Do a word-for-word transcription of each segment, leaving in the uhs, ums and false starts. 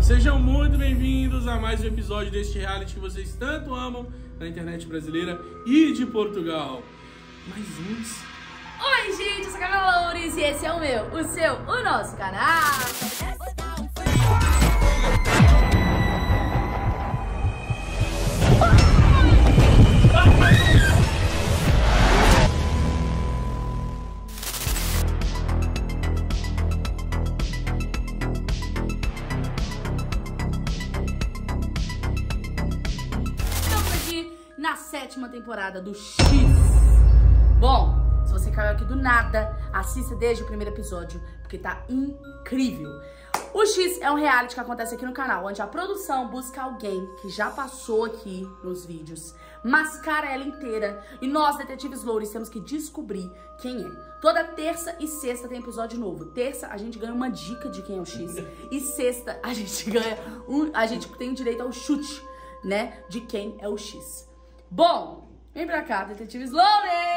Sejam muito bem-vindos a mais um episódio deste reality que vocês tanto amam na internet brasileira e de Portugal. Mas antes... Oi, gente, eu sou a Camila Loures e esse é o meu, o seu, o nosso canal. Na sétima temporada do X. Bom, se você caiu aqui do nada, assista desde o primeiro episódio, porque tá incrível. O X é um reality que acontece aqui no canal, onde a produção busca alguém que já passou aqui nos vídeos, mascara ela inteira, e nós, detetives Loures, temos que descobrir quem é. Toda terça e sexta tem episódio novo. Terça a gente ganha uma dica de quem é o X, e sexta a gente ganha um, a gente tem direito ao chute, né, de quem é o X. Bom, vem pra cá, detetives Loures!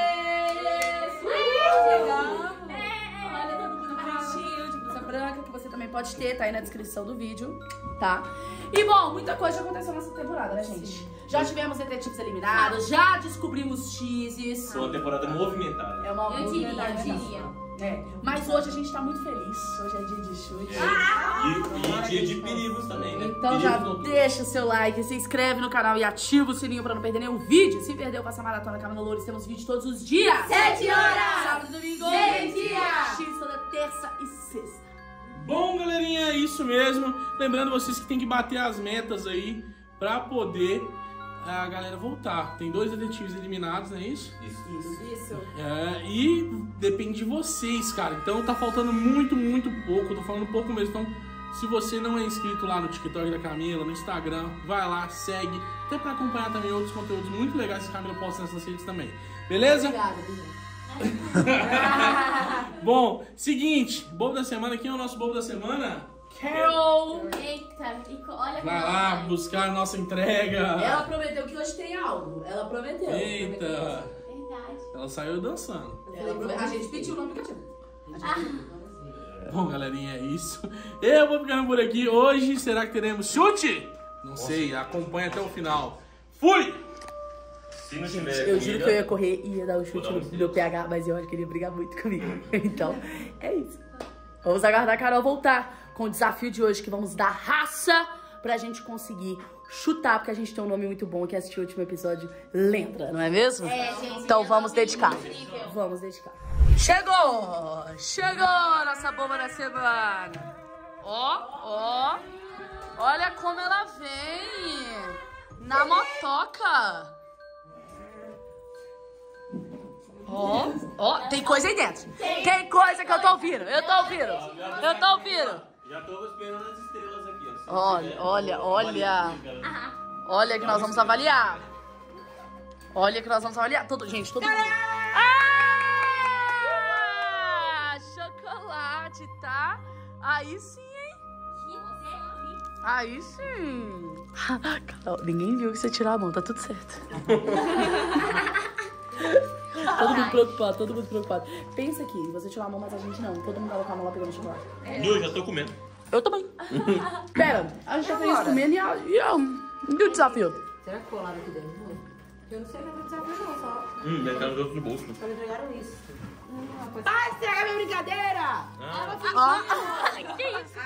Chegamos! Olha, todo mundo bonitinho, de blusa branca, que você também pode ter, tá aí na descrição do vídeo, tá? E bom, muita coisa já aconteceu nessa temporada, né, gente? Sim. Já tivemos detetives eliminados, já descobrimos X's. Foi uma temporada movimentada. É uma eu diria, eu diria. É. Mas hoje a gente tá muito feliz. Hoje é dia de chute. É. Ah! E, e dia de perigos também, né? Então perigos já não... deixa o seu like, se inscreve no canal e ativa o sininho pra não perder nenhum vídeo. Se perdeu, passa a maratona Camila Loures. Temos vídeo todos os dias. Sete horas! Sábado e domingo. Meio-dia! X toda terça e sexta. Bom, galerinha, é isso mesmo. Lembrando vocês que tem que bater as metas aí pra poder a galera voltar. Tem dois detetives eliminados, não é isso? Isso. Isso. Isso. É, e depende de vocês, cara. Então tá faltando muito, muito pouco. Tô falando pouco mesmo. Então, se você não é inscrito lá no TikTok da Camila, no Instagram, vai lá, segue. Até pra acompanhar também outros conteúdos muito legais que a Camila posta nessas redes também. Beleza? Obrigada, Bia. Bom, seguinte, bobo da semana. Quem é o nosso bobo da semana? Carol! Eita, e olha Vai lá buscar a nossa entrega. Ela prometeu que hoje tem algo. Ela prometeu. Eita! Verdade. Ela saiu dançando. Ela prometeu. A gente pediu no aplicativo. Bom, galerinha, é isso. Eu vou ficando por aqui. Hoje, será que teremos chute? Não sei, acompanha até o final. Fui! Se não tiver Eu juro comida, que eu ia correr e ia dar um chute no meu P H, mas eu acho que ele ia brigar muito comigo. Então, é isso. Vamos aguardar a Carol voltar com o desafio de hoje, que vamos dar raça pra gente conseguir chutar, porque a gente tem um nome muito bom, que assistiu o último episódio, lembra, não é mesmo? É, gente. Então vamos dedicar. Nível. Vamos dedicar. Chegou! Chegou nossa bomba da semana. Ó, ó. Olha como ela vem. Na motoca. Ó, ó. Tem coisa aí dentro. Tem coisa que eu tô ouvindo. Eu tô ouvindo. Eu tô ouvindo. já tô esperando as estrelas aqui, ó. Olha, olha, olha. Olha que nós vamos avaliar. Olha que nós vamos avaliar. Todo, gente, todo mundo. Ah! Chocolate, tá? Aí sim, hein? Aí sim. Carol, ninguém viu que você tirou a mão, tá tudo certo. Todo mundo preocupado, todo mundo preocupado. Pensa aqui, você tirou a mão, mas a gente não. Todo mundo tava com a mão lá pegando chocolate. Eu já tô comendo. Eu também. Pera, a gente já fez comendo e, a, e, a, e o desafio? Será que colaram aqui dentro? Eu não sei o que é o desafio não, só, Hum, deve estar nos outros bolsos. só me entregaram isso. Hum, uma coisa... Vai estragar minha brincadeira! Ah, Ah. Que isso?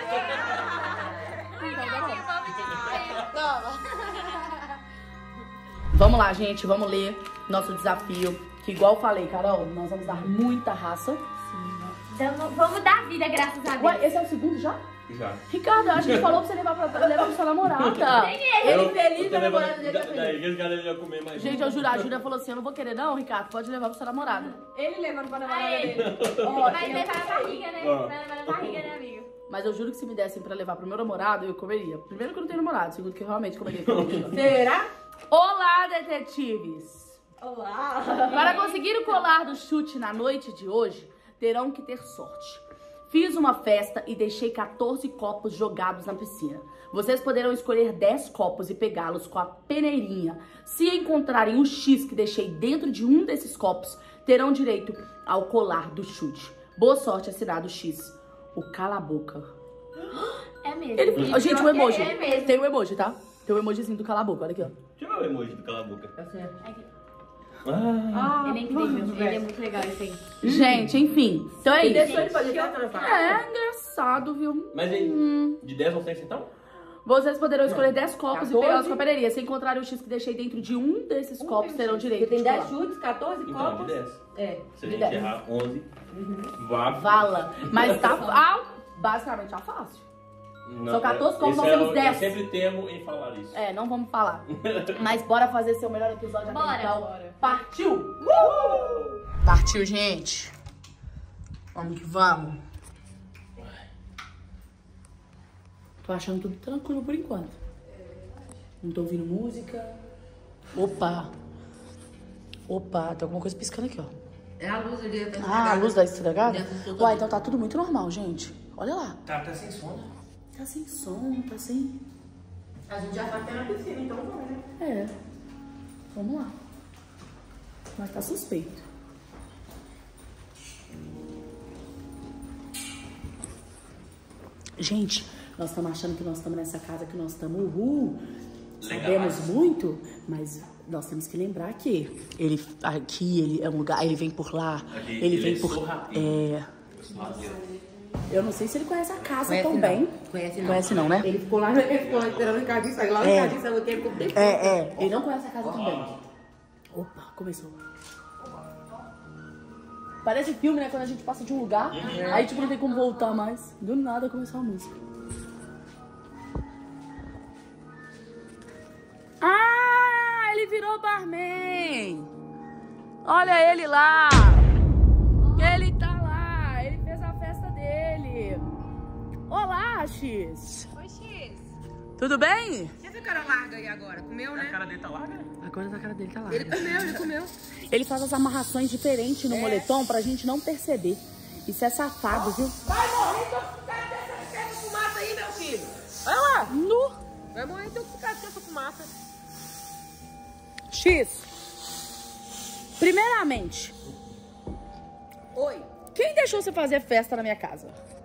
Vamos lá, gente, vamos ler nosso desafio. Que igual eu falei, Carol, nós vamos dar muita raça. Então, vamos dar vida, graças a Deus. Ué, esse é o segundo já? já. Ricardo, a gente falou pra você levar pra, levar pra sua namorada. Nem ele. Ele feliz da namorada dele tá Daí feliz. que os caras já comer mais. Gente, eu juro, a Júlia falou assim, eu não vou querer não, Ricardo, pode levar pra sua namorada. Ele levando pra namorada Aí. dele. Ó, Vai levar na barriga, né? Ó. Vai levar na barriga, né, amigo? mas eu juro que se me dessem pra levar pro meu namorado, eu comeria. Primeiro que eu não tenho namorado, segundo que eu realmente comeria. Será? Olá, detetives! Olá! Para conseguir o colar do chute na noite de hoje, terão que ter sorte. Fiz uma festa e deixei quatorze copos jogados na piscina. Vocês poderão escolher dez copos e pegá-los com a peneirinha. Se encontrarem o X que deixei dentro de um desses copos, terão direito ao colar do chute. Boa sorte, assinado X. O cala a boca. É mesmo? mesmo. Ele... Ele Gente, o emoji. é mesmo. Tem o emoji, tá? Tem o emojizinho do cala a boca, olha aqui, ó. Deixa eu ver o emoji do cala a boca. Tá certo. Aqui. Ah, Ele é incrível, ele é muito legal esse aí. Gente, enfim. Então é E isso. deixou ele fazer teletrabalho? É engraçado, viu? mas aí, Hum. de dez ao cem então? Vocês poderão escolher dez copos e quatorze. pegá-los com a paneria. Se encontrarem o X que deixei dentro de um desses copos, terão direito Você tem de dez colar. chutes, quatorze Então, copos. de dez. É. Se a De gente dez. errar onze, vá. Vala. Mas tá ah, basicamente tá fácil. Não, São quatorze copos, esse nós é temos o- dez. Eu sempre temo em falar isso. É, não vamos falar. Mas bora fazer seu melhor episódio até Bora. então. Bora. Partiu! Uh! Partiu, gente. Vamos que vamos. Tô achando tudo tranquilo por enquanto. Não tô ouvindo música. Opa. Opa, tem alguma coisa piscando aqui, ó. É a luz ali. Tá Ah, a luz da estragada? Dentro do Uai, então tá tudo muito normal, gente. Olha lá. Tá, tá sem sono. Tá sem som, tá sem... A gente já tá até na piscina, então vamos, né? É. Vamos lá. Mas tá suspeito. Gente, nós estamos achando que nós estamos nessa casa, que nós estamos uhul. Sabemos muito, mas nós temos que lembrar que ele aqui ele é um lugar, ele vem por lá, Aqui, ele, ele vem é por sorrateiro. é. Eu não sei se ele conhece a casa Conhece tão não. bem. Conhece não. Conhece não, né? Ele ficou lá, ele ficou lá esperando o Ricardinho sair. Lá o É. Ricardinho saiu aqui, ele ficou bem. É, é. Ele não conhece a casa tão bem. Opa, começou. Parece filme, né? Quando a gente passa de um lugar, aí tipo não tem como voltar mais. Do nada começou a música. Ah, ele virou barman. Olha ele lá. Ele tá lá. Ele fez a festa dele. Olá, X. Oi, X. Tudo bem? Você viu o cara larga aí agora? Comeu, A né? cara dele tá larga? Agora a cara dele tá lá. Ele comeu, ele comeu. Ele faz as amarrações diferentes no moletom pra gente não perceber. Isso é safado, viu? Vai morrer intoxicado dessa fumaça aí, meu filho. Vai lá. Nu. Vai morrer intoxicado dessa fumaça. X. Primeiramente, Oi. quem deixou você fazer festa na minha casa?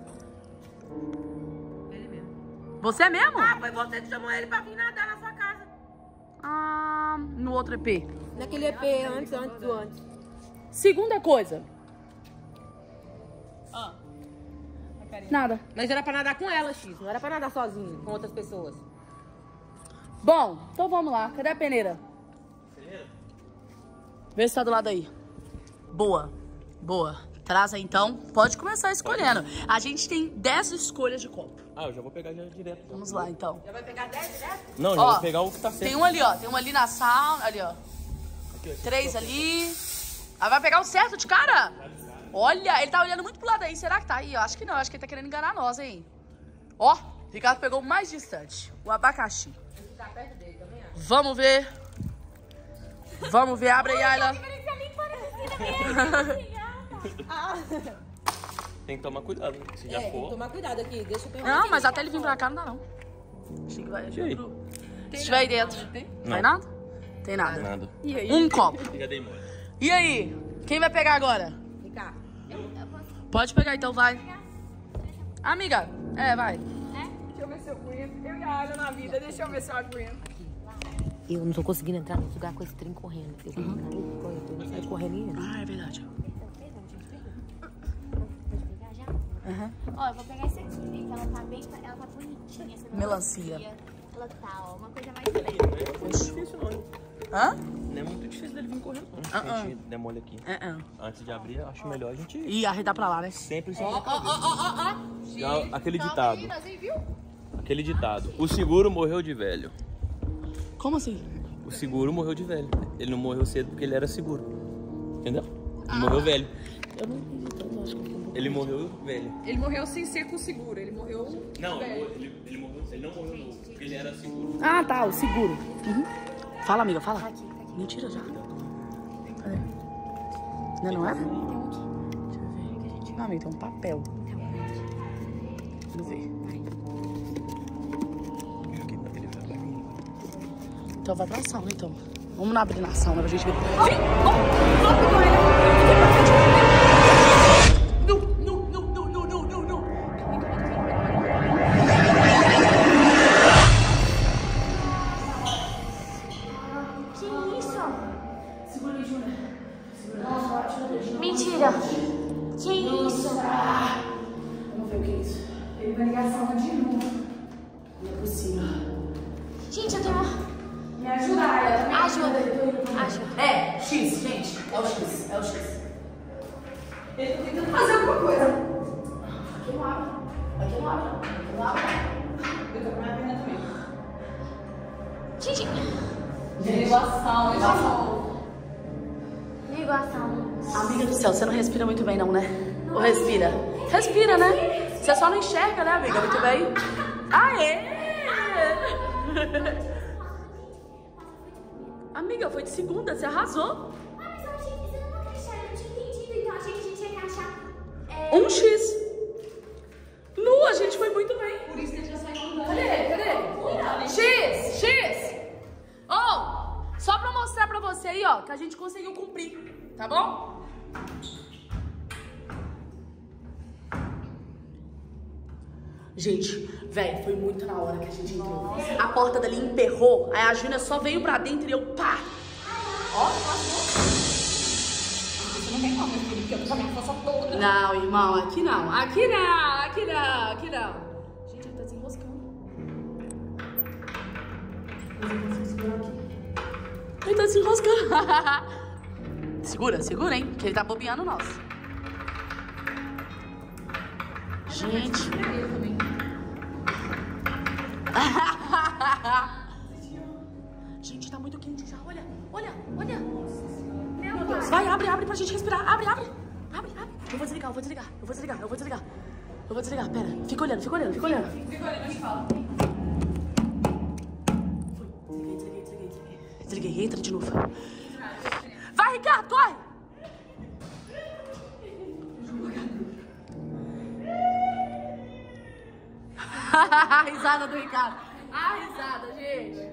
Ele mesmo. Você mesmo? Ah, foi você que chamou ele pra vir nadar na sua casa. Ah, no outro E P. Naquele E P, antes, antes do antes. Segunda coisa. Nada. Mas era pra nadar com ela, X. Não era pra nadar sozinho, com outras pessoas. Bom, então vamos lá. Cadê a peneira? Vê se tá do lado aí. Boa. Boa. Traz aí então. Pode começar escolhendo. A gente tem dez escolhas de copo. Ah, eu já vou pegar já direto. Vamos lá então. Já vai pegar dez direto? Não, já Ó, vou pegar o que tá certo. Tem um ali, ó. Tem um ali na sauna. Ali, ó. Aqui, ó. Três ali. Aí vai pegar o certo de cara? Olha, ele tá olhando muito pro lado aí. Será que tá aí? Eu acho que não. Eu acho que ele tá querendo enganar nós, hein? Ó, Ricardo pegou o mais distante. O abacaxi. Tá perto dele também, ó. Vamos ver. Vamos ver. Abre aí, Ayla. Tem que tomar cuidado, né? Se já É, tem que for. tomar cuidado aqui. Deixa eu perguntar. Não, mas até ele vir pra cá não dá, não. Achei que vai E aí? Se estiver aí dentro. Não. Vai nada? Tem nada. Nada. Um copo. Já dei mole. E aí? Quem vai pegar agora? Ricardo. Pode pegar então, vai. Amiga, é, vai. Deixa eu ver se eu aguento. Eu e a Ayla na vida, deixa eu ver se eu aguento. Eu não tô conseguindo entrar no lugar com esse trem correndo. Eu tenho que correr, eu não saio correndo ainda. Ah, é verdade. Pode pegar já? Aham. Ó, eu vou pegar essa aqui, né? Que ela tá bem, ela tá bonitinha. Essa Melancia. Ela tá, ó, uma coisa mais leve. Não é muito difícil, não. hein? Hã? Não é muito difícil dele vir correndo, não. Ah, ah. A gente der mole aqui. É, é. Antes de abrir, eu acho melhor a gente ir. E arredar pra lá, né? Sempre só. Ó, ó, ó, ó, ó. Igual aquele ditado. Meninas, hein, viu? Aquele ditado. O seguro morreu de velho. Como assim? O seguro morreu de velho. Ele não morreu cedo porque ele era seguro. Entendeu? Ele morreu velho. Eu não entendi tanto, acho que eu tô... Ele morreu velho. Ele morreu sem ser com seguro, ele morreu... Não, ele, ele, morreu, ele não morreu novo, porque ele era seguro. Ah, tá, o seguro. Uhum. Fala, amiga, fala. Tá aqui, tá aqui. Mentira já. Cadê? Não, não é? Deixa eu ver. Não, amiga, tem um papel. Vamos ver. Então vai pra sauna, então. Vamos abrir na sauna pra gente ver. Sim! Não, não, não, não, não, não, não, não. ligação de novo. Não é possível. Gente, eu tenho... Me ajuda, Ayla, também. Ajuda. Ajuda. É, X, gente. É o X, é o X. Ele tá tentando fazer alguma coisa. Aqui não abre. Aqui não abre. Aqui não abre. Eu tô com a minha perna também. Gente. Ligação, ligação. Ligação. Amiga do céu, você não respira muito bem, não, né? Ou respira? Respira, né? Você só não enxerga, né, amiga? Muito bem. Aê! Amiga, foi de segunda, você arrasou. Ah, mas eu achei que você não ia achar, eu não tinha entendido, então achei que a gente ia encaixar. É... Um X. Lu, a gente foi muito bem. Por isso que ele já saiu andando. Cadê? Cadê? X, X. Oh, só pra mostrar pra você aí, ó, que a gente conseguiu cumprir, tá bom? Gente, velho, foi muito na hora que a gente entrou. A porta dali emperrou, aí a Júlia só veio pra dentro e eu pá. Ó, Você não tem como, porque eu tô com a minha força toda. não, irmão, aqui não, aqui não, aqui não, aqui não. Gente, ele tá desenroscando. Ele tá desenroscando. Segura, segura, hein, que ele tá bobeando nós. Gente. Gente, tá muito quente já, olha, olha, olha. Meu Deus, vai, abre, abre pra gente respirar, abre, abre. Abre, abre. Eu vou desligar, eu vou desligar, eu vou desligar, eu vou desligar. Eu vou desligar, pera, fica olhando, fica olhando, fica olhando. Fica olhando e fala. Desliguei, desliguei, desliguei, desliguei. Desliguei, entra de novo. Vai, Ricardo, corre! A risada do Ricardo. A risada, gente.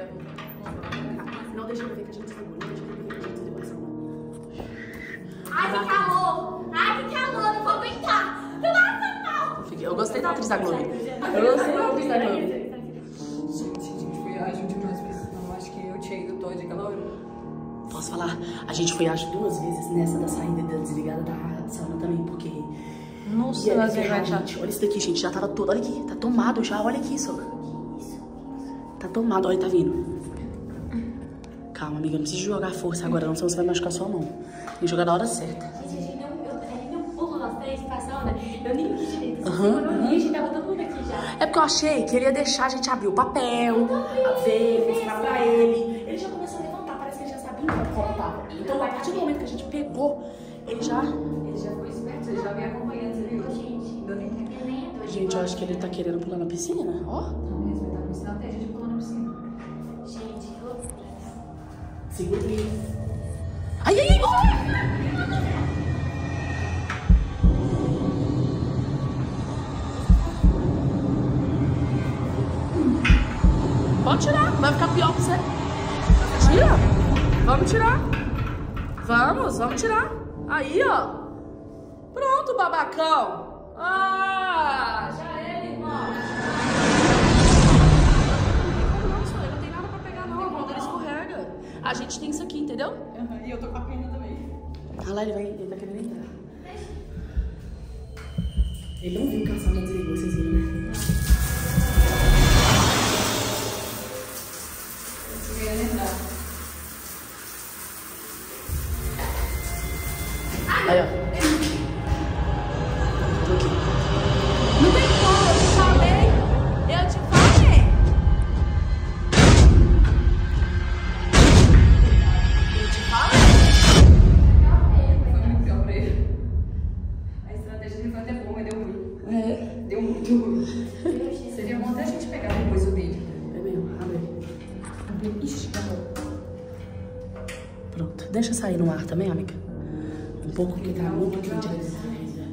Não deixa eu ver que a gente desligou. Não deixa eu ver que a gente desligou essa mão. Ai, que calor. Ai, que calor, não vou aguentar. Não vai aguentar. Eu gostei da atriz da Globo. Eu gostei da atriz da Globo. Gente, a gente foi ágil demais, porque senão acho que eu tinha ido toda aquela hora. Posso falar? A gente foi acho duas vezes nessa da saída da desligada da sauna também, porque... Nossa, E aí, mas é gente, olha isso daqui, gente. Já tava todo. Olha aqui, tá tomado já. Olha aqui, sogra. Tá tomado, olha, tá vindo. Calma, amiga, não precisa jogar força agora, não, senão você vai machucar sua mão. Tem que jogar na hora certa. Gente, a gente deu, eu, a gente deu um pulo nós três pra sauna. Eu nem vi direito. Aham. Quando eu vi, a gente tava todo mundo aqui já. É porque eu achei que ele ia deixar a gente abrir o papel, a ver, mostrar pra ele. Ele já começou a levantar, parece que ele já sabia como tava. Então, a partir do momento que a gente pegou, ele já... Ele já foi esperto, ele já veio acompanhando, você viu? Gente, Deu nem tempo. eu nem tô de Gente, eu acho que ele tá querendo pular na piscina, ó. Não mesmo, ele tá com estratégia de pular na piscina. Gente, que loucura. Segura ele. Ai, ai, ai, bora! Pode tirar, vai ficar pior pra você. Tira. Vamos tirar. Vamos, vamos tirar. Aí, ó. Pronto, babacão. Ah, já era, irmão. Não, senhor, não tem nada pra pegar, não. A mão dele escorrega. A gente tem isso aqui, entendeu? Uhum, e eu tô com a perna também. Ah lá, ele vai, ele vai querer entrar. Ele não viu que a sauna desligou, vocês viram, né? Eu queria entrar. Aí, ó. Tô aqui. Não tem como, eu te falei. Eu te falei. Eu te falei. Foi muito pior pra ele. A estratégia dele foi até boa, mas deu ruim. É. Deu muito ruim. Seria bom até a gente pegar depois o vídeo. É mesmo, abre. Ixi, acabou. Pronto. Deixa sair no ar também, amiga. Um pouco, porque tá muito quente ali dentro.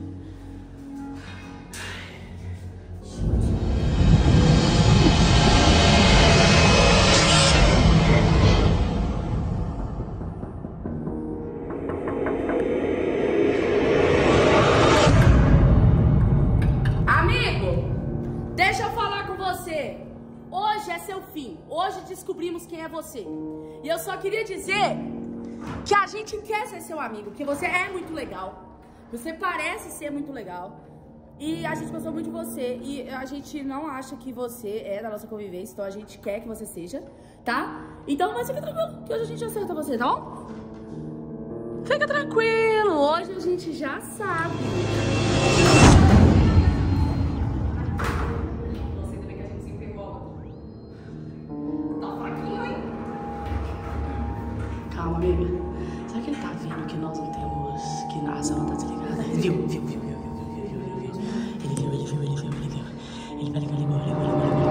Amigo, deixa eu falar com você. Hoje é seu fim. Hoje descobrimos quem é você. E eu só queria dizer que a gente quer ser seu amigo, que você é muito legal. Você parece ser muito legal. E a gente gostou muito de você. E a gente não acha que você é da nossa convivência. Então a gente quer que você seja, tá? Então mas fica tranquilo, que hoje a gente acerta você, tá bom? Fica tranquilo, hoje a gente já sabe. Nossa, ainda bem que a gente se enferrou. Tá fraquinho, hein? Calma, amiga. Será que ele tá vendo que nós não temos... que a ação não tá desligada? Viu, viu, viu, viu, viu, viu, viu, viu, viu. Ele viu, ele viu, ele viu, ele viu. Ele vai ligar, ligou, ligou, ligou, ligou.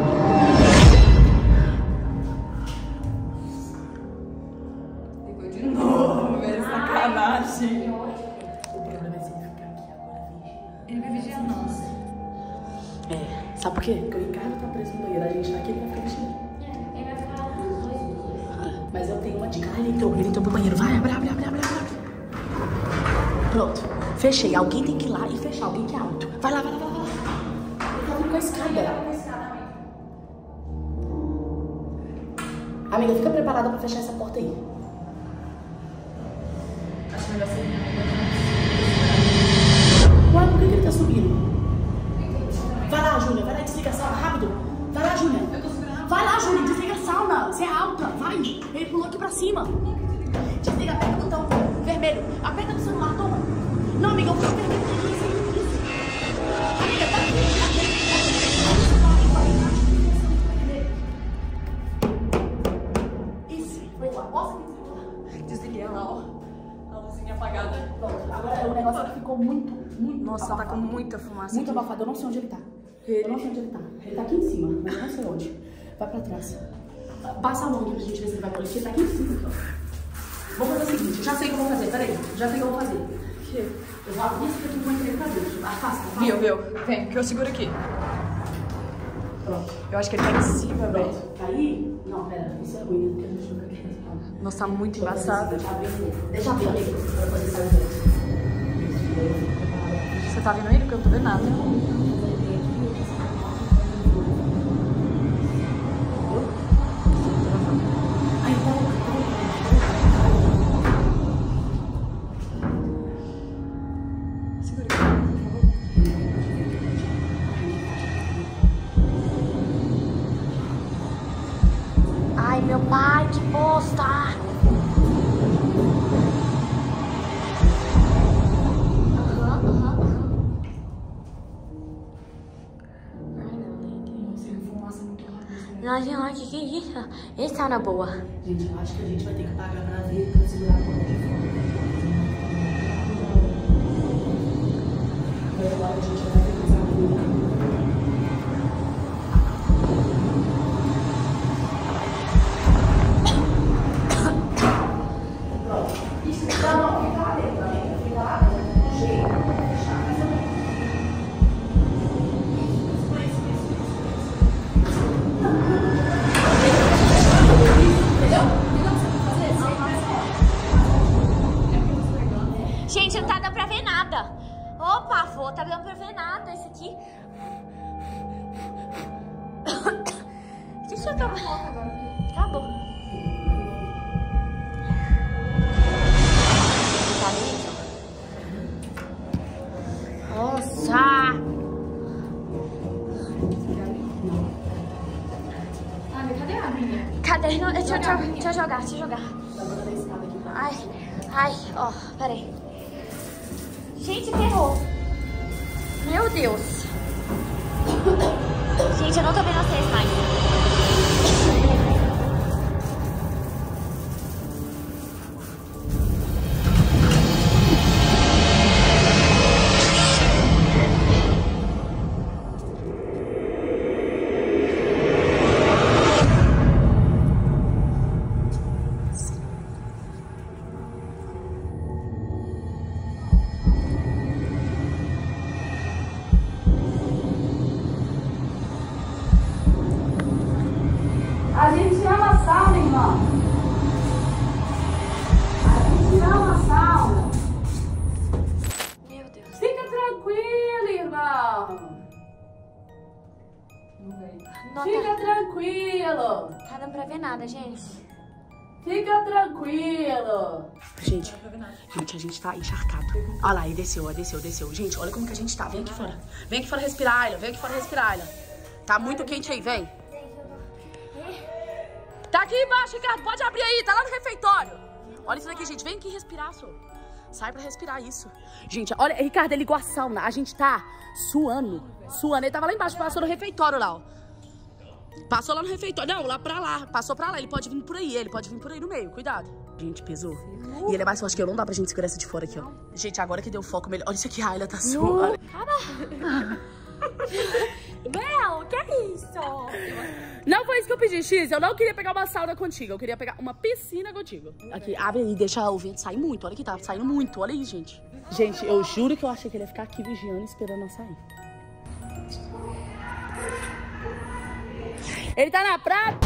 Ligou de novo, velho. Sacanagem. O problema é se ele ficar aqui agora, vigia. Ele vai vigiar nós. É, sabe por quê? Porque o Ricardo tá preso no banheiro, a gente tá aqui, ele vai ficar vigiando. Ele vai ficar os dois dois. Ah, mas eu tenho uma dica. Ah, ele entrou, ele entrou pro banheiro. Vai, abre, abre, abre, abre, abre. Pronto, fechei. Alguém tem que ir lá e fechar, alguém que é alto. Vai lá, vai lá, vai lá. Ele tá vindo com a escada. Amiga, fica preparada pra fechar essa porta aí. Acho melhor ser. Ué, por que que ele tá subindo? Vai lá, Júlia, vai lá e desliga a sauna, rápido. Vai lá, Júlia. Eu tô segurando. Vai lá, Júlia, desliga a sauna. Você é alta, vai. Ele pulou aqui pra cima. Desliga, aperta o botão vermelho. Aperta no celular, toma. Não, amiga, eu vou vermelho. Isso, isso. Amiga, tá aqui. Isso, foi lá. Mostra que desligou lá. Desliguei ela, ó. A luzinha apagada. Pronto, agora o negócio ficou muito, muito Nossa, tá com abafado. muita fumaça. Muito aqui. abafado, eu não sei onde ele tá. Eu não sei onde ele tá. Ele tá aqui em cima, mas eu não sei onde. Vai pra trás. Passa a mão aqui pra gente ver se ele vai aparecer. Ele tá aqui em cima, aqui, ó. Vou fazer o seguinte, já sei o que eu vou fazer, peraí. Já sei o que eu vou fazer. Eu vou abrir isso aqui e vou entrar ele pra dentro. Afasta, afasta. Viu, viu? Vem, que eu seguro aqui. Pronto. Eu acho que ele tá em cima, velho. Pronto. Aí... Não, pera. Isso é ruim, né? Porque a gente nunca quer. Nossa, tá muito embaçado. Deixa eu abrir, deixa eu abrir, amiga. Pra poder sair dentro. Você tá vendo ele? Porque eu não tô vendo nada. Segura aqui, por favor. Ai, meu pai, que bosta! Nossa, ai, que que é isso? Esse tá na boa. Gente, eu acho que a gente vai ter que pagar pra ver pra segurar a porta de fora. Mas agora a gente vai ter que usar a Pronto. Isso, não, não, fica lá dentro, amiga. Fica lá dentro. Jeito, fechar. Mas eu... Gente, não tá dando pra ver nada. Opa, vô, tá dando pra ver nada esse aqui. Deixa eu tomar. Acabou. Tá vendo? Nossa! Ah, cadê a minha? Cadê? Não, deixa, deixa, deixa eu jogar, deixa eu jogar. Ai, ai, ó, peraí. Gente, ferrou. Meu Deus. Gente, eu não tô vendo vocês mais. A gente ama sauna, irmão. A gente ama sauna. Meu Deus. Fica tranquilo, irmão. Não veio. Não Fica tá, tranquilo. tá dando pra ver nada, gente. Fica tranquilo. Gente, gente, a gente tá encharcado. Olha lá, e desceu, ó, desceu, desceu. Gente, olha como que a gente tá. Vem aqui fora. Vem aqui fora respirar, Ayla. Vem aqui fora respirar, Ayla. Tá muito quente aí, vem. Tá aqui embaixo, Ricardo. Pode abrir aí, tá lá no refeitório. Olha isso daqui, gente. Vem aqui respirar, senhor. Sai pra respirar isso. Gente, olha, Ricardo, ele ligou a sauna. A gente tá suando, suando. Ele tava lá embaixo, passou no refeitório lá, ó. Passou lá no refeitório. Não, lá pra lá. Passou pra lá. Ele pode vir por aí. Ele pode vir por aí no meio. Cuidado. Gente, pesou. E ele é mais forte que eu. Não dá pra gente segurar essa de fora aqui, ó. Gente, agora que deu foco melhor. Olha isso aqui. A Ayla tá suando. Bel, que é isso? Não foi isso que eu pedi, X. Eu não queria pegar uma sauna contigo. Eu queria pegar uma piscina contigo. Aqui, abre aí. Deixa o vento sair muito. Olha que tá saindo muito. Olha aí, gente. Gente, eu juro que eu achei que ele ia ficar aqui vigiando, esperando nós sair. Ele tá na praia.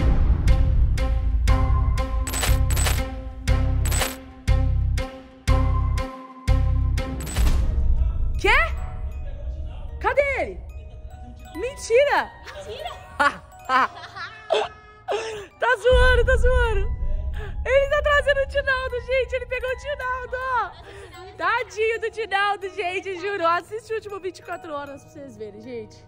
Quê? Cadê ele? Mentira! Mentira! Tá zoando, tá zoando. Ele tá trazendo o Tinaldo, gente. Ele pegou o Tinaldo, ó. Tadinho do Tinaldo, gente, juro. Assiste o último vinte e quatro horas pra vocês verem, gente.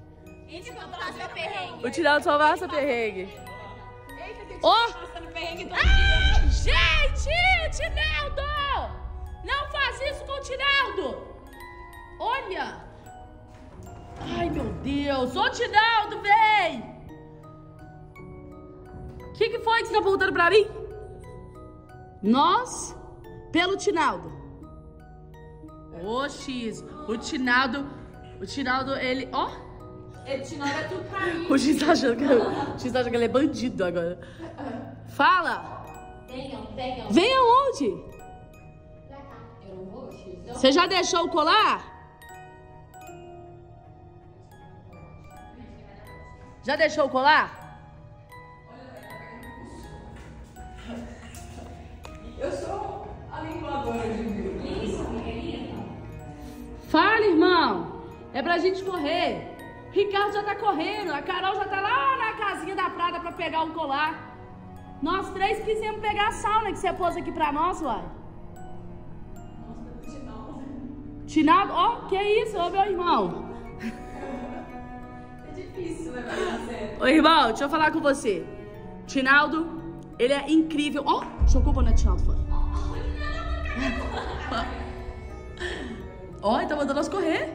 O Tinaldo só passa perrengue. Ó! Oh. Ah, gente! O Tinaldo! Não faz isso com o Tinaldo! Olha! Ai, meu Deus! Ô, Tinaldo, vem! O que, que foi que você tá perguntando pra mim? Nós, pelo Tinaldo. Ô, X, o Tinaldo... O Tinaldo, ele... Ó! Oh. Ele te nota tudo pra mim. O X tá achando que, o X tá achando que ele é bandido agora. Fala! Venham, venham. Vem aonde? Pra cá. Eu não vou, X. Você já deixou o colar? Já deixou o colar? Eu sou a linguadora de Deus. Isso, Miguelinha. Fala, irmão. É pra gente correr. Ricardo já tá correndo. A Carol já tá lá na casinha da Prada pra pegar o colar. Nós três quisemos pegar a sauna que você pôs aqui pra nós, uai. Nossa, Tinaldo. Tinaldo? Ó, oh, que isso, ô meu irmão. É difícil levar ele a sério. Ô, irmão, deixa eu falar com você. Tinaldo, ele é incrível. Ó, oh, jogou o boné do Tinaldo fora. Ó, oh, ele tá mandando nós correr.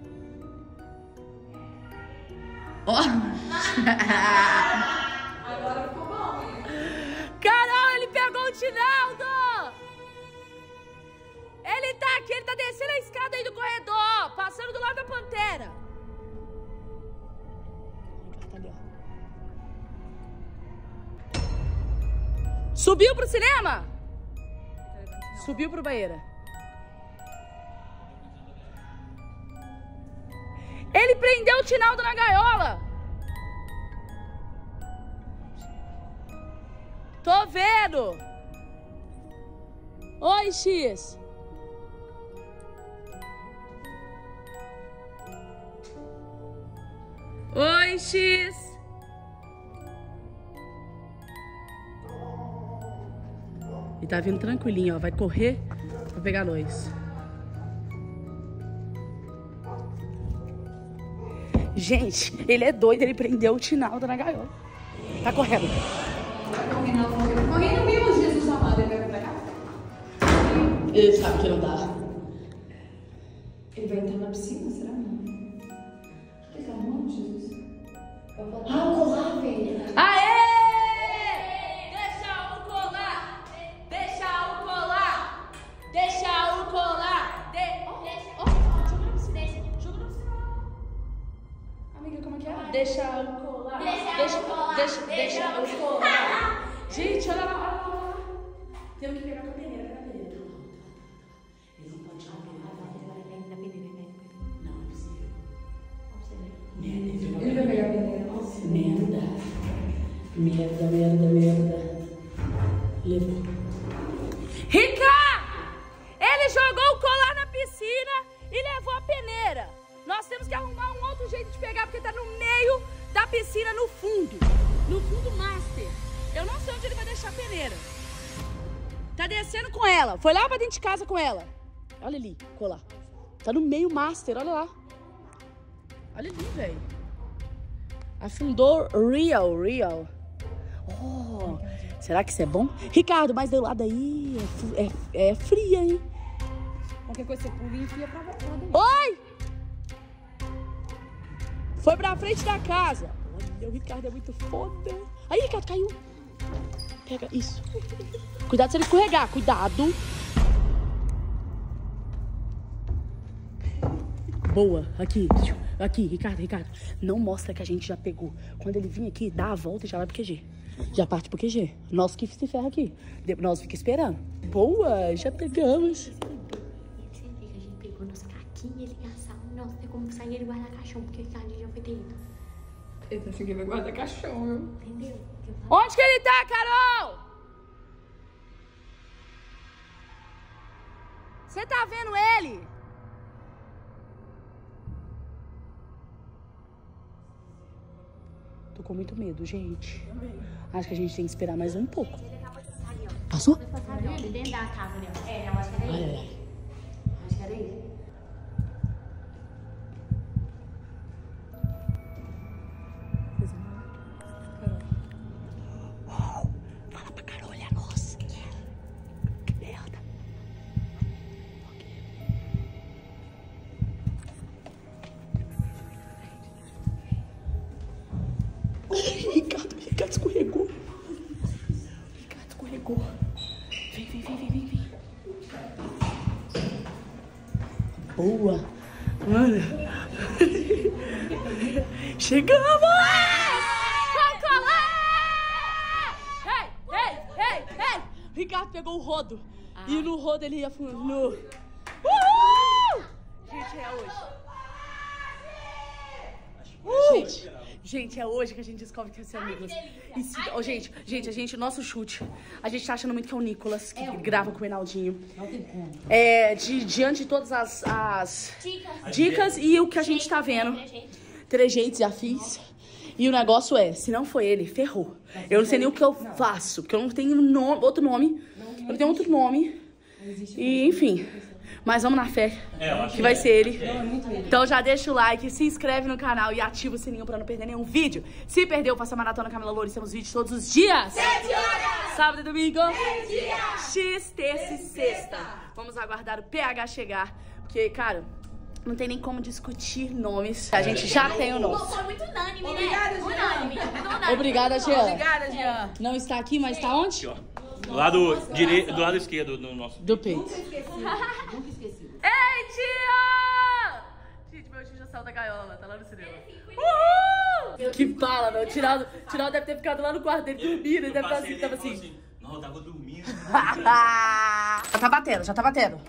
Ó. Oh. Agora ficou bom, hein? Carol, ele pegou o Tinaldo. Ele tá aqui, ele tá descendo a escada aí do corredor, passando do lado da Pantera. Tá ali, ó. Subiu pro cinema? Subiu pro banheiro. Ele prendeu o Tinaldo na gaiola. Tô vendo. Oi, X. Oi, X. Ele tá vindo tranquilinho, ó. Vai correr pra pegar nós. Gente, ele é doido. Ele prendeu o Tinaldo na gaiola. Tá correndo. Correndo, correndo. Correndo mil dias no chamado. Ele vai vir pra cá? Ele sabe que não dá. Ele vai entrar na piscina, será? Não. O que você arrumou, Jesus? Ah, o colar, velho. Aê! Deixa o colar! Deixa o colar! Deixa o colar! De... Oh, oh, joga na piscina. Joga na piscina. Amiga, como é que é? Deixa o colar. Deixa o colar. Deixa, deixa o colar. Gente, olha lá, olha lá, olha lá. Temos que pegar com a peneira, cadê a peneira? Ele não pode tirar a peneira. Não, é possível. Merda, ele Ele vai pegar a peneira. Merda. Merda, merda, merda. Levou. Rica! Ele jogou o colar na piscina e levou a peneira. Nós temos que arrumar um outro jeito de pegar, porque tá no meio da piscina, no fundo. No fundo master. Eu não sei onde ele vai deixar a peneira. Tá descendo com ela. Foi lá pra dentro de casa com ela. Olha ali, colar. Tá no meio master, olha lá. Olha ali, velho. Afundou real, real. Oh, será que isso é bom? Ricardo, mas do lado aí é, é, é fria, hein? Qualquer coisa você pula e enfia pra lá dentro. Oi! Foi pra frente da casa. Olha, o Ricardo é muito foda. Aí, Ricardo, caiu. Pega isso. Cuidado se ele escorregar, cuidado. Boa, aqui, aqui, Ricardo, Ricardo. Não mostra que a gente já pegou. Quando ele vir aqui, dá a volta e já vai pro Q G. Já parte pro Q G. Nós que se ferra aqui. Nós fica esperando. Boa, já pegamos. A gente pegou nossa caquinha, ligação. Nossa, tem como sair ele guardar caixão, porque a gente já foi ter ido. Eita, cheguei vai guardar caixão, viu? Entendeu? Onde que ele tá, Carol? Você tá vendo ele? Tô com muito medo, gente. Acho que a gente tem que esperar mais um pouco. Passou? Ali dentro da casa, né? É, eu acho que era ele. Ai, ai, ai. Acho que era ele. Fala pra Carol olhar nós. Que merda. Ricardo, Ricardo escorregou. Ricardo escorregou. Vem, vem, vem, vem, vem, vem. Boa. Mano. Chegamos! Ei, ei, ei, ei! Ricardo pegou o rodo. E no rodo ele ia no... Uhul! Gente, é hoje. Uh! Gente, gente, é hoje que a gente descobre que é ser amigos. E se... oh, gente, gente, a gente, nosso chute. A gente tá achando muito que é o Nicolas, que grava com o Reinaldinho. Não tem como. É, de, diante de todas as, as Dicas. dicas e o que a gente tá vendo. Trejeitos e afins. E o negócio é, se não foi ele, ferrou. Eu não sei nem o que eu faço, porque eu não tenho nome, outro nome. Eu não tenho outro nome. E, enfim. Mas vamos na fé que vai ser ele. Então já deixa o like, se inscreve no canal e ativa o sininho pra não perder nenhum vídeo. Se perdeu, faça maratona Camila Louris. Temos vídeos todos os dias. Sete horas! Sábado e domingo. Meio-dia! X, terça e sexta. Vamos aguardar o P H chegar. Porque, cara, não tem nem como discutir nomes. A gente já tem o nosso. Foi muito unânime, né? Obrigada, Jean. Unânime. unânime. Obrigada, Jean. Obrigada, Jean. Não está aqui, mas está onde? Aqui, ó. Do lado, dire... do lado esquerdo do nosso. Do peito. Nunca esqueci. Ei, tio! Gente, meu tio já saiu da gaiola, tá lá no cinema. Uhul! Que fala, meu. O Tiraldo, Tiraldo deve ter ficado lá no quarto dele dormindo. Ele deve estar assim, tava assim. Não, eu tava dormindo. Já tá batendo, já tá batendo.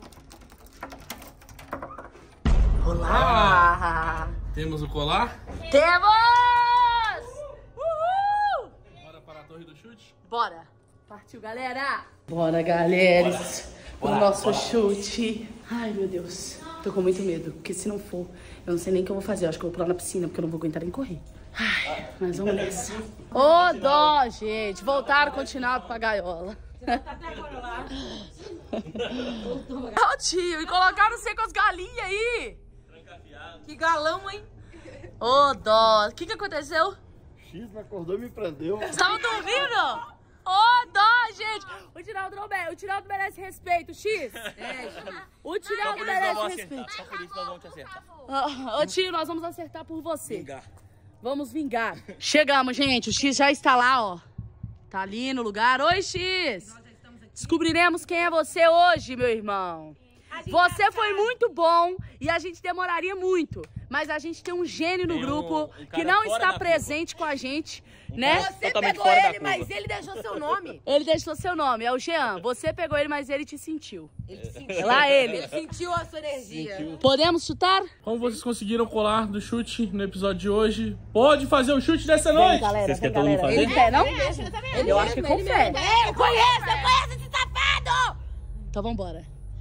Olá! Temos o colar. Temos! Uhul! Bora para a torre do chute. Bora! Partiu, galera! Bora, galera! O nosso chute. Ai, meu Deus. Tô com muito medo, porque se não for, eu não sei nem o que eu vou fazer. Eu acho que eu vou pular na piscina, porque eu não vou aguentar nem correr. Ai, mas vamos nessa. Ô, dó, gente. Voltaram, continuaram pra gaiola. Ô, tio, e colocaram não sei com as galinhas aí. Que galão, hein? Ô, dó. O que que aconteceu? X me acordou e me prendeu. Vocês estavam dormindo? Ô, dó, gente. O Tiraldo não merece, o Tiraldo merece respeito, X. É, o Tiraldo merece respeito. Só por isso nós vamos te acertar. Ô, tio, nós vamos acertar por você. Vingar. Vamos vingar. Chegamos, gente. O X já está lá, ó. Tá ali no lugar. Oi, X. Descobriremos quem é você hoje, meu irmão. Você foi muito bom e a gente demoraria muito. Mas a gente tem um gênio no Tem um- grupo um cara que não fora está da presente com a gente, né? Você Totalmente pegou fora da ele, curva. mas ele deixou seu nome. Ele deixou seu nome, é o Jean. Você pegou ele, mas ele te sentiu. Ele É sentiu. lá ele. Ele sentiu a sua energia. Podemos chutar? Como vocês conseguiram colar do chute no episódio de hoje? Pode fazer o chute dessa noite! Galera, Vocês vem, querem todo mundo galera. fazer? Ele quer, não? Ele Eu acho que é com fé. Eu conheço, eu conheço esse safado! Então vambora.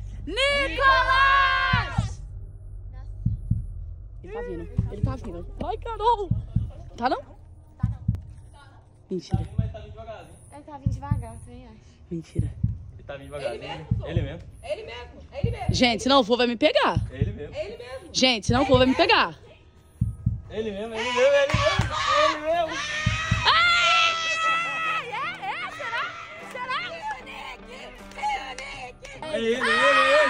Nicolas! Ele tá vindo, ele tá vindo. Vai, Carol! Tá não? Mentira. Ele tá vindo devagar, também acho. Mentira. Ele tá vindo devagarzinho. Ele mesmo, Ele mesmo. Ele mesmo, ele mesmo. Gente, se não for, vai me pegar. Ele mesmo. Ele mesmo. Gente, se não for, vai me pegar. Ele mesmo, ele mesmo, ele mesmo. Ele mesmo. É ele, ele, ele.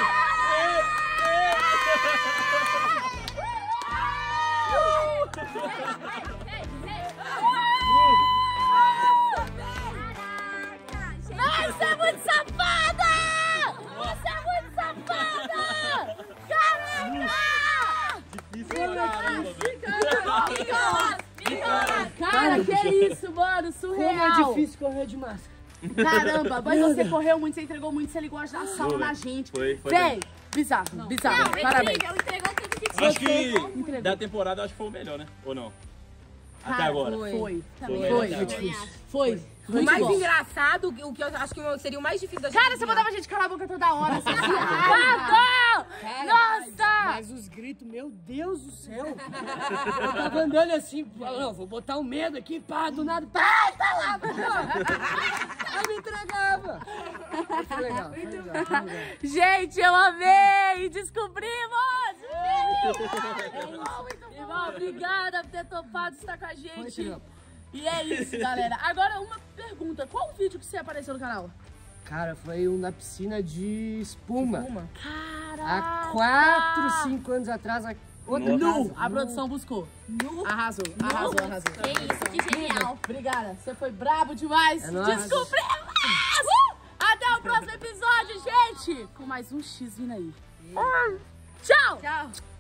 Você é muito safada! Você é muito safada! Caraca! Difícil pra caramba. Cara, que isso, mano? Surreal. Como é difícil correr de máscara. Caramba, mas você correu muito, você entregou muito, você ligou a ação na gente. Foi, foi Véi, bem. bizarro, bizarro. Não, Parabéns. incrível, entregou tudo que Acho tinha. que da temporada acho que foi o melhor, né? Ou não? Até Cara, agora. Foi. Foi. Foi. Até agora. Foi. O Muito mais bom. engraçado, o que eu acho que seria o mais difícil da gente. Cara, você adivinhar. mandava a gente calar a boca toda hora. Você se Nossa! Mas os gritos, meu Deus do céu. Eu tava andando assim, falando, não, vou botar um medo aqui, pá, do nada, pá, tá lá. Eu me entregava. Foi legal, foi legal, foi legal. Gente, eu amei! Descobrimos! Irmão, obrigada por ter topado estar com a gente. E é isso, galera. Agora, uma pergunta. Qual o vídeo que você apareceu no canal? Cara, foi um na piscina de espuma. Caraca! Há quatro, cinco anos atrás, a outra Nu! casa. A produção buscou. Arrasou, arrasou, arrasou. Que isso, que genial. Obrigada. Você foi brabo demais. É nóis. Descobrimos! Até o próximo episódio, gente! Com mais um X vindo aí. Tchau! Tchau.